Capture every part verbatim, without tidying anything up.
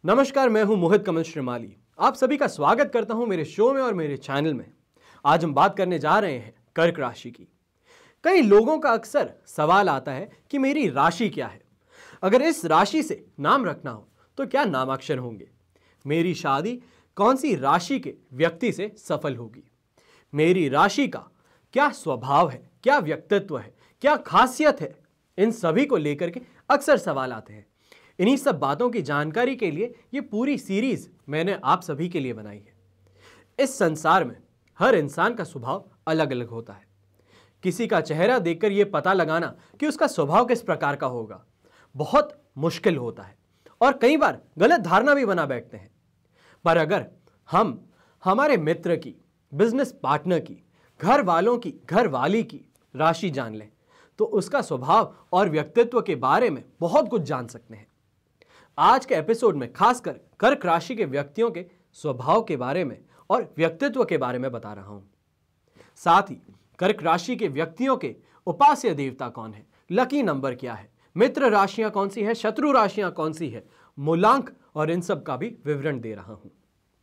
नमस्कार, मैं हूं मोहित कमल श्रीमाली। आप सभी का स्वागत करता हूं मेरे शो में और मेरे चैनल में। आज हम बात करने जा रहे हैं कर्क राशि की। कई लोगों का अक्सर सवाल आता है कि मेरी राशि क्या है, अगर इस राशि से नाम रखना हो तो क्या नामाक्षर होंगे, मेरी शादी कौन सी राशि के व्यक्ति से सफल होगी, मेरी राशि का क्या स्वभाव है, क्या व्यक्तित्व है, क्या खासियत है, इन सभी को लेकर के अक्सर सवाल आते हैं। इन्हीं सब बातों की जानकारी के लिए ये पूरी सीरीज मैंने आप सभी के लिए बनाई है। इस संसार में हर इंसान का स्वभाव अलग अलग होता है। किसी का चेहरा देखकर यह पता लगाना कि उसका स्वभाव किस प्रकार का होगा बहुत मुश्किल होता है और कई बार गलत धारणा भी बना बैठते हैं। पर अगर हम हमारे मित्र की, बिजनेस पार्टनर की, घर वालों की, घर वाली की राशि जान लें तो उसका स्वभाव और व्यक्तित्व के बारे में बहुत कुछ जान सकते हैं। आज के एपिसोड में खासकर कर्क राशि के व्यक्तियों के स्वभाव के बारे में और व्यक्तित्व के बारे में बता रहा हूं। साथ ही कर्क राशि के व्यक्तियों के उपास्य देवता कौन है, लकी नंबर क्या है, मित्र राशियां कौन सी है, शत्रु राशियां कौन सी है, मूलांक और इन सब का भी विवरण दे रहा हूं।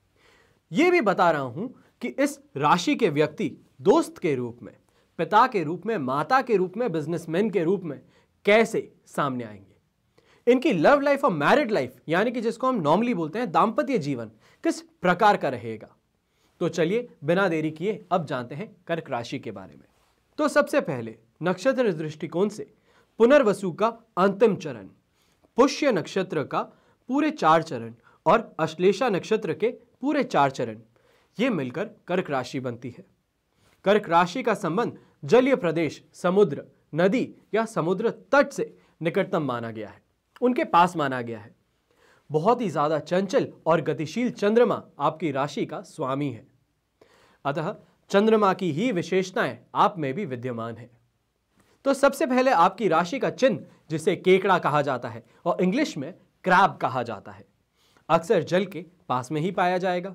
यह भी बता रहा हूं कि इस राशि के व्यक्ति दोस्त के रूप में, पिता के रूप में, माता के रूप में, बिजनेसमैन के रूप में कैसे सामने आएंगे। इनकी लव लाइफ और मैरिड लाइफ यानी कि जिसको हम नॉर्मली बोलते हैं दाम्पत्य जीवन किस प्रकार का रहेगा। तो चलिए बिना देरी किए अब जानते हैं कर्क राशि के बारे में। तो सबसे पहले नक्षत्र दृष्टिकोण से पुनर्वसु का अंतिम चरण, पुष्य नक्षत्र का पूरे चार चरण और अश्लेषा नक्षत्र के पूरे चार चरण, ये मिलकर कर्क राशि बनती है। कर्क राशि का संबंध जलीय प्रदेश, समुद्र, नदी या समुद्र तट से निकटतम माना गया है, उनके पास माना गया है। बहुत ही ज्यादा चंचल और गतिशील चंद्रमा आपकी राशि का स्वामी है, अतः चंद्रमा की ही विशेषताएं आप में भी विद्यमान है। तो सबसे पहले आपकी राशि का चिन्ह, जिसे केकड़ा कहा जाता है और इंग्लिश में क्रैब कहा जाता है, अक्सर जल के पास में ही पाया जाएगा।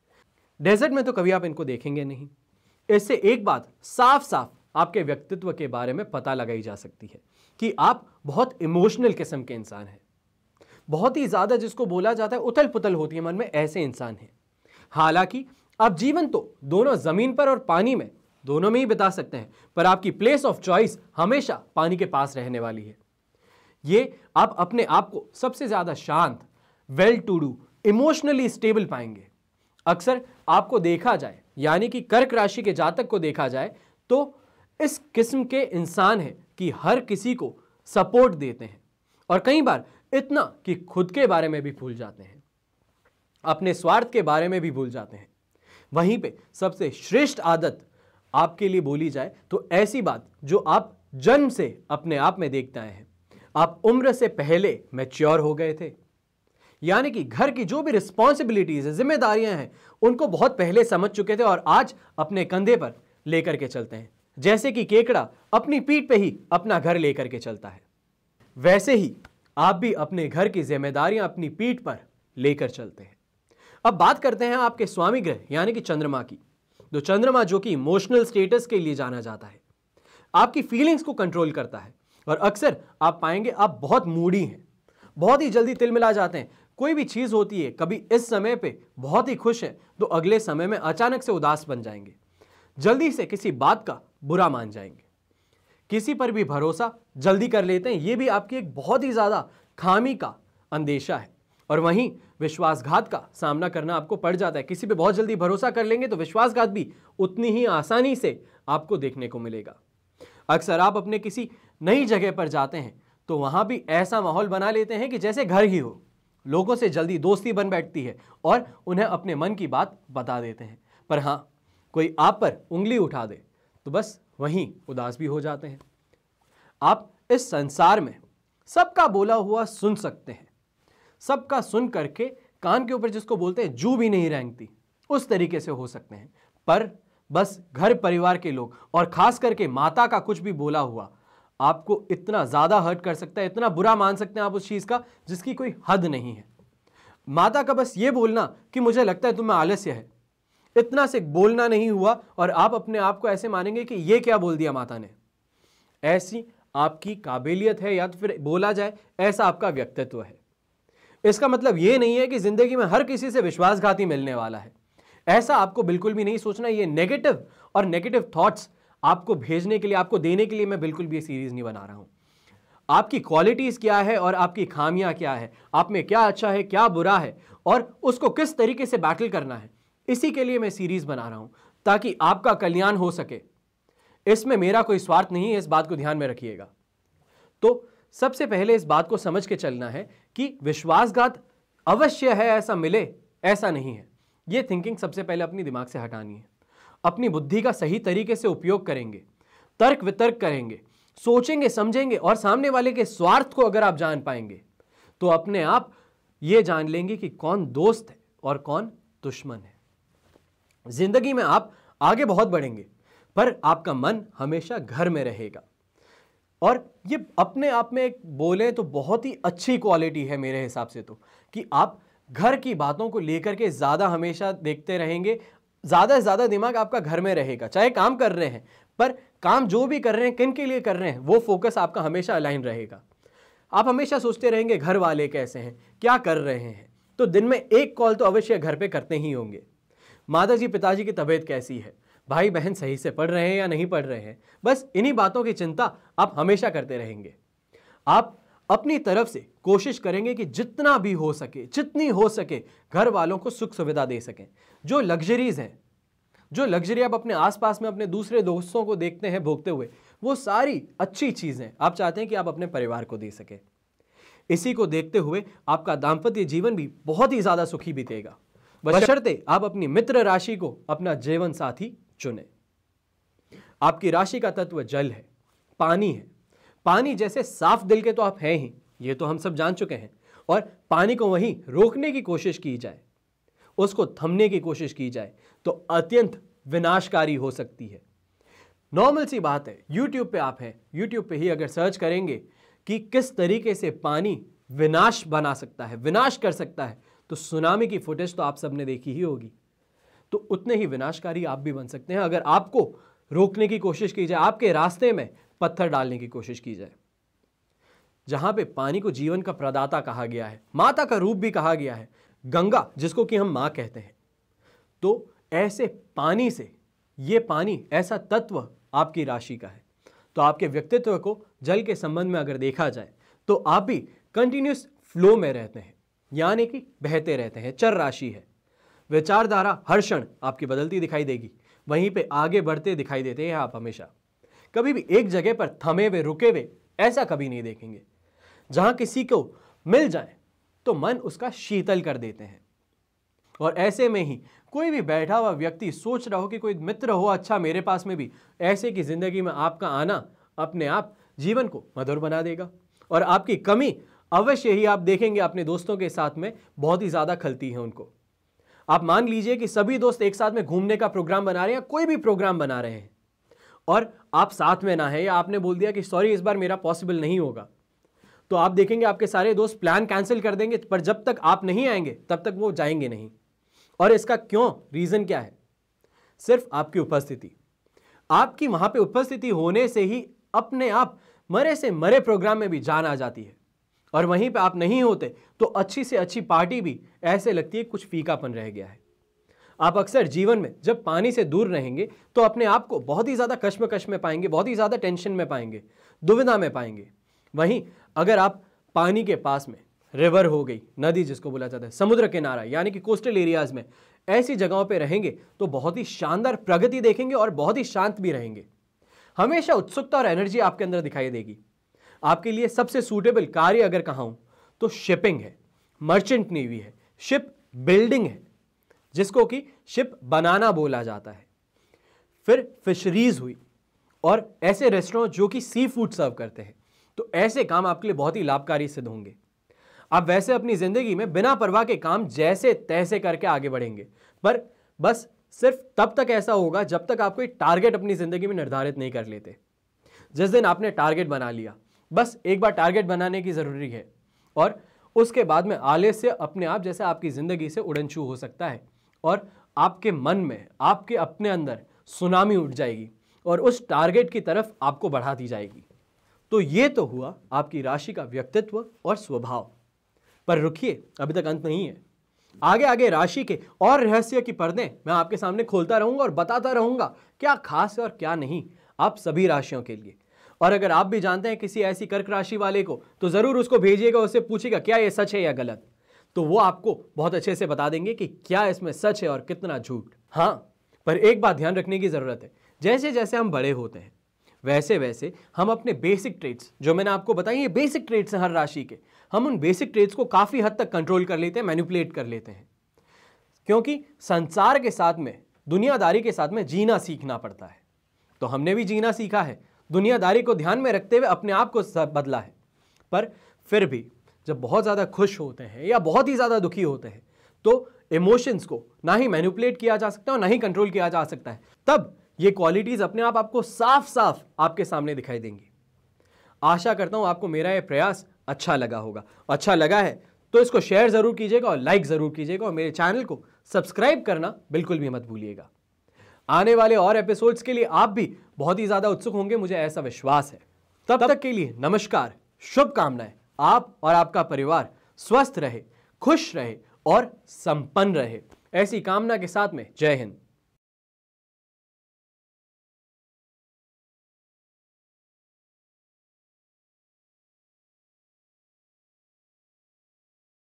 डेजर्ट में तो कभी आप इनको देखेंगे नहीं। इससे एक बात साफ साफ आपके व्यक्तित्व के बारे में पता लगाई जा सकती है कि आप बहुत इमोशनल किस्म के इंसान हैं। बहुत ही ज्यादा जिसको बोला जाता है उथल पुथल होती है मन में, ऐसे इंसान हैं। हालांकि आप जीवन तो दोनों जमीन पर और पानी में, दोनों में ही बिता सकते हैं, पर आपकी प्लेस ऑफ चॉइस हमेशा पानी के पास रहने वाली है। ये आप अपने आप को सबसे ज्यादा शांत, well to do, emotionally stable पाएंगे। अक्सर आपको देखा जाए यानी कि कर्क राशि के जातक को देखा जाए तो इस किस्म के इंसान हैं कि हर किसी को सपोर्ट देते हैं और कई बार इतना कि खुद के बारे में भी भूल जाते हैं, अपने स्वार्थ के बारे में भी भूल जाते हैं। वहीं पे सबसे श्रेष्ठ आदत आपके लिए बोली जाए तो ऐसी बात जो आप जन्म से अपने आप में देखते आए हैं, आप उम्र से पहले मैच्योर हो गए थे, यानी कि घर की जो भी रिस्पॉन्सिबिलिटीज है, जिम्मेदारियां हैं, उनको बहुत पहले समझ चुके थे और आज अपने कंधे पर लेकर के चलते हैं। जैसे कि केकड़ा अपनी पीठ पे ही अपना घर लेकर के चलता है, वैसे ही आप भी अपने घर की जिम्मेदारियां अपनी पीठ पर लेकर चलते हैं। अब बात करते हैं आपके स्वामी ग्रह यानी कि चंद्रमा की। तो चंद्रमा जो कि इमोशनल स्टेटस के लिए जाना जाता है, आपकी फीलिंग्स को कंट्रोल करता है और अक्सर आप पाएंगे आप बहुत मूडी हैं, बहुत ही जल्दी तिलमिला जाते हैं। कोई भी चीज होती है, कभी इस समय पे बहुत ही खुश है तो अगले समय में अचानक से उदास बन जाएंगे, जल्दी से किसी बात का बुरा मान जाएंगे, किसी पर भी भरोसा जल्दी कर लेते हैं। यह भी आपकी एक बहुत ही ज्यादा खामी का अंदेशा है और वहीं विश्वासघात का सामना करना आपको पड़ जाता है। किसी पे बहुत जल्दी भरोसा कर लेंगे तो विश्वासघात भी उतनी ही आसानी से आपको देखने को मिलेगा। अक्सर आप अपने किसी नई जगह पर जाते हैं तो वहां भी ऐसा माहौल बना लेते हैं कि जैसे घर ही हो, लोगों से जल्दी दोस्ती बन बैठती है और उन्हें अपने मन की बात बता देते हैं। पर हां, कोई आप पर उंगली उठा दे तो बस वहीं उदास भी हो जाते हैं। आप इस संसार में सबका बोला हुआ सुन सकते हैं, सबका सुन करके कान के ऊपर जिसको बोलते हैं जू भी नहीं रेंगती, उस तरीके से हो सकते हैं। पर बस घर परिवार के लोग और खास करके माता का कुछ भी बोला हुआ आपको इतना ज्यादा हर्ट कर सकता है, इतना बुरा मान सकते हैं आप उस चीज का जिसकी कोई हद नहीं है। माता का बस ये बोलना कि मुझे लगता है तुम्हें आलस्य है, इतना से बोलना नहीं हुआ और आप अपने आप को ऐसे मानेंगे कि ये क्या बोल दिया माता ने। ऐसी आपकी काबिलियत है या तो फिर बोला जाए ऐसा आपका व्यक्तित्व है। इसका मतलब यह नहीं है कि जिंदगी में हर किसी से विश्वासघाती मिलने वाला है। ऐसा आपको बिल्कुल भी नहीं सोचना। ये नेगेटिव और नेगेटिव थॉट्स आपको भेजने के लिए, आपको देने के लिए मैं बिल्कुल भी ये सीरीज नहीं बना रहा हूं। आपकी क्वालिटीज क्या है और आपकी खामियां क्या है, आप में क्या अच्छा है क्या बुरा है और उसको किस तरीके से बैटल करना है, इसी के लिए मैं सीरीज बना रहा हूं ताकि आपका कल्याण हो सके। इसमें मेरा कोई स्वार्थ नहीं है, इस बात को ध्यान में रखिएगा। तो सबसे पहले इस बात को समझ के चलना है कि विश्वासघात अवश्य है, ऐसा मिले ऐसा नहीं है। यह थिंकिंग सबसे पहले अपनी दिमाग से हटानी है। अपनी बुद्धि का सही तरीके से उपयोग करेंगे, तर्क वितर्क करेंगे, सोचेंगे समझेंगे और सामने वाले के स्वार्थ को अगर आप जान पाएंगे तो अपने आप यह जान लेंगे कि कौन दोस्त है और कौन दुश्मन है। जिंदगी में आप आगे बहुत बढ़ेंगे पर आपका मन हमेशा घर में रहेगा। और ये अपने आप में एक बोले तो बहुत ही अच्छी क्वालिटी है मेरे हिसाब से, तो कि आप घर की बातों को लेकर के ज्यादा हमेशा देखते रहेंगे, ज्यादा से ज्यादा दिमाग आपका घर में रहेगा। चाहे काम कर रहे हैं, पर काम जो भी कर रहे हैं किन के लिए कर रहे हैं वो फोकस आपका हमेशा अलाइन रहेगा। आप हमेशा सोचते रहेंगे घर वाले कैसे हैं, क्या कर रहे हैं, तो दिन में एक कॉल तो अवश्य घर पे करते ही होंगे। माता जी पिताजी की तबीयत कैसी है, भाई बहन सही से पढ़ रहे हैं या नहीं पढ़ रहे हैं, बस इन्हीं बातों की चिंता आप हमेशा करते रहेंगे। आप अपनी तरफ से कोशिश करेंगे कि जितना भी हो सके, जितनी हो सके घर वालों को सुख सुविधा दे सकें। जो लग्जरीज हैं, जो लग्जरी आप अपने आसपास में अपने दूसरे दोस्तों को देखते हैं भोगते हुए, वो सारी अच्छी चीजें आप चाहते हैं कि आप अपने परिवार को दे सकें। इसी को देखते हुए आपका दाम्पत्य जीवन भी बहुत ही ज्यादा सुखी बीतेगा, बशर्ते आप अपनी मित्र राशि को अपना जीवन साथी चुने। आपकी राशि का तत्व जल है, पानी है। पानी जैसे साफ दिल के तो आप हैं ही, ये तो हम सब जान चुके हैं। और पानी को वहीं रोकने की कोशिश की जाए, उसको थमने की कोशिश की जाए तो अत्यंत विनाशकारी हो सकती है। नॉर्मल सी बात है, यूट्यूब पे आप हैं, यूट्यूब पे ही अगर सर्च करेंगे कि किस तरीके से पानी विनाश बना सकता है, विनाश कर सकता है, तो सुनामी की फुटेज तो आप सबने देखी ही होगी। तो उतने ही विनाशकारी आप भी बन सकते हैं अगर आपको रोकने की कोशिश की जाए, आपके रास्ते में पत्थर डालने की कोशिश की जाए। जहां पे पानी को जीवन का प्रदाता कहा गया है, माता का रूप भी कहा गया है, गंगा जिसको कि हम मां कहते हैं, तो ऐसे पानी से, ये पानी ऐसा तत्व आपकी राशि का है। तो आपके व्यक्तित्व को जल के संबंध में अगर देखा जाए तो आप भी कंटिन्यूस फ्लो में रहते हैं, यानी कि बहते रहते हैं, चर राशि है। विचारधारा हर क्षण आपकी बदलती दिखाई देगी, वहीं पे आगे बढ़ते दिखाई देते हैं आप हमेशा। कभी भी एक जगह पर थमे हुए रुके हुए ऐसा कभी नहीं देखेंगे। जहां किसी को मिल जाए तो मन उसका शीतल कर देते हैं। और ऐसे में ही कोई भी बैठा हुआ व्यक्ति सोच रहा हो कि कोई मित्र हो अच्छा मेरे पास में भी, ऐसे की जिंदगी में आपका आना अपने आप जीवन को मधुर बना देगा। और आपकी कमी अवश्य ही आप देखेंगे अपने दोस्तों के साथ में बहुत ही ज्यादा खलती है उनको। आप मान लीजिए कि सभी दोस्त एक साथ में घूमने का प्रोग्राम बना रहे हैं, कोई भी प्रोग्राम बना रहे हैं और आप साथ में ना है, या आपने बोल दिया कि सॉरी इस बार मेरा पॉसिबल नहीं होगा, तो आप देखेंगे आपके सारे दोस्त प्लान कैंसिल कर देंगे, पर जब तक आप नहीं आएंगे तब तक वो जाएंगे नहीं। और इसका क्यों, रीजन क्या है? सिर्फ आपकी उपस्थिति। आपकी वहां पे उपस्थिति होने से ही अपने आप मरे से मरे प्रोग्राम में भी जान आ जाती है। और वहीं पे आप नहीं होते तो अच्छी से अच्छी पार्टी भी ऐसे लगती है कुछ फीकापन रह गया है। आप अक्सर जीवन में जब पानी से दूर रहेंगे तो अपने आप को बहुत ही ज्यादा कश्मकश में पाएंगे, बहुत ही ज्यादा टेंशन में पाएंगे, दुविधा में पाएंगे। वहीं अगर आप पानी के पास में, रिवर हो गई, नदी जिसको बोला जाता है, समुद्र किनारा यानी कि कोस्टल एरियाज में, ऐसी जगहों पे रहेंगे तो बहुत ही शानदार प्रगति देखेंगे और बहुत ही शांत भी रहेंगे। हमेशा उत्सुकता और एनर्जी आपके अंदर दिखाई देगी। आपके लिए सबसे सूटेबल कार्य अगर कहूं तो शिपिंग है, मर्चेंट नेवी है, शिप बिल्डिंग है जिसको कि शिप बनाना बोला जाता है। फिर फिशरीज हुई और ऐसे रेस्टोरेंट जो कि सी फूड सर्व करते हैं, तो ऐसे काम आपके लिए बहुत ही लाभकारी सिद्ध होंगे। आप वैसे अपनी जिंदगी में बिना परवाह के काम जैसे तैसे करके आगे बढ़ेंगे, पर बस सिर्फ तब तक ऐसा होगा जब तक आप कोई टारगेट अपनी जिंदगी में निर्धारित नहीं कर लेते। जिस दिन आपने टारगेट बना लिया, बस एक बार टारगेट बनाने की जरूरी है और उसके बाद में आलस्य अपने आप जैसे आपकी जिंदगी से उड़न छू हो सकता है और आपके मन में, आपके अपने अंदर सुनामी उठ जाएगी और उस टारगेट की तरफ आपको बढ़ा दी जाएगी। तो ये तो हुआ आपकी राशि का व्यक्तित्व और स्वभाव। पर रुकिए, अभी तक अंत नहीं है। आगे आगे राशि के और रहस्य की पर्दे मैं आपके सामने खोलता रहूंगा और बताता रहूंगा क्या खास है और क्या नहीं आप सभी राशियों के लिए। और अगर आप भी जानते हैं किसी ऐसी कर्क राशि वाले को, तो जरूर उसको भेजिएगा, उससे पूछिएगा क्या ये सच है या गलत, तो वो आपको बहुत अच्छे से बता देंगे कि क्या इसमें सच है और कितना झूठ। हाँ, पर एक बात ध्यान रखने की जरूरत है, जैसे जैसे हम बड़े होते हैं वैसे वैसे हम अपने बेसिक ट्रेट्स, जो मैंने आपको बताई ये बेसिक ट्रेट्स हैं हर राशि के, हम उन बेसिक ट्रेट्स को काफी हद तक कंट्रोल कर लेते हैं, मैनिपुलेट कर लेते हैं। क्योंकि संसार के साथ में, दुनियादारी के साथ में जीना सीखना पड़ता है। तो हमने भी जीना सीखा है, दुनियादारी को ध्यान में रखते हुए अपने आप को बदला है। पर फिर भी जब बहुत ज़्यादा खुश होते हैं या बहुत ही ज़्यादा दुखी होते हैं, तो इमोशंस को ना ही मैनिपुलेट किया जा सकता है और ना ही कंट्रोल किया जा सकता है। तब ये क्वालिटीज अपने आप आपको साफ साफ आपके सामने दिखाई देंगी। आशा करता हूं आपको मेरा ये प्रयास अच्छा लगा होगा। अच्छा लगा है तो इसको शेयर जरूर कीजिएगा और लाइक जरूर कीजिएगा, और मेरे चैनल को सब्सक्राइब करना बिल्कुल भी मत भूलिएगा। आने वाले और एपिसोड्स के लिए आप भी बहुत ही ज्यादा उत्सुक होंगे, मुझे ऐसा विश्वास है। तब तक के लिए नमस्कार, शुभकामनाएं। आप और आपका परिवार स्वस्थ रहे, खुश रहे और संपन्न रहे, ऐसी कामना के साथ में जय हिंद।